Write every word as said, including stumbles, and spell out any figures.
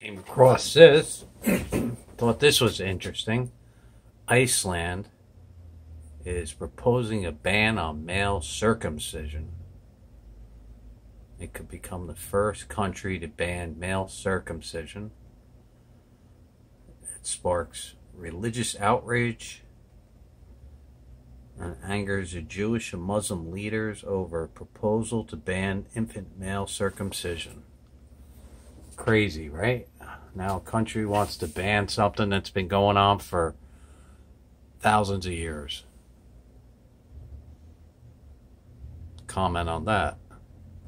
Came across this. Thought this was interesting. Iceland is proposing a ban on male circumcision. It could become the first country to ban male circumcision. It sparks religious outrage and angers the Jewish and Muslim leaders over a proposal to ban infant male circumcision. Crazy, right? Now a country wants to ban something that's been going on for thousands of years. Comment on that.